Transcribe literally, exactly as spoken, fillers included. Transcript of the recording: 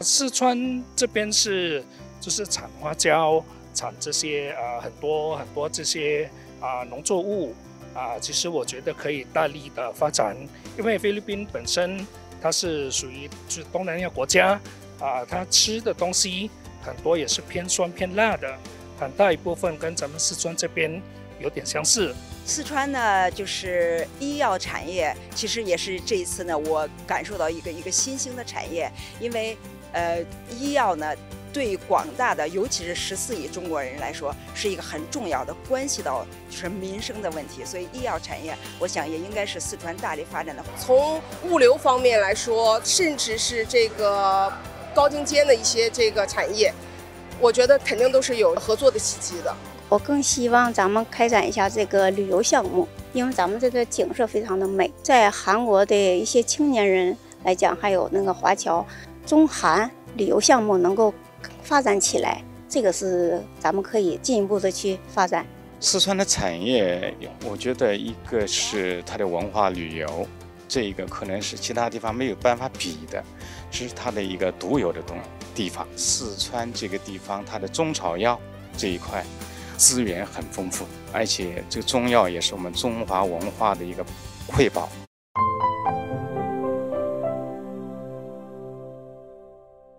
四川这边是就是产花椒，产这些呃很多很多这些啊、呃、农作物啊、呃，其实我觉得可以大力的发展，因为菲律宾本身它是属于就是东南亚国家啊、呃，它吃的东西很多也是偏酸偏辣的，很大一部分跟咱们四川这边有点相似。 四川呢，就是医药产业，其实也是这一次呢，我感受到一个一个新兴的产业，因为呃，医药呢，对广大的尤其是十四亿中国人来说，是一个很重要的，关系到就是民生的问题，所以医药产业，我想也应该是四川大力发展的。 从物流方面来说，甚至是这个高精尖的一些这个产业，我觉得肯定都是有合作的契机的。 我更希望咱们开展一下这个旅游项目，因为咱们这个景色非常的美，在韩国的一些青年人来讲，还有那个华侨，中韩旅游项目能够发展起来，这个是咱们可以进一步的去发展。 四川的产业，我觉得一个是它的文化旅游，这一个可能是其他地方没有办法比的，这是它的一个独有的东地方。四川这个地方，它的中草药这一块资源很丰富，而且这个中药也是我们中华文化的一个瑰宝。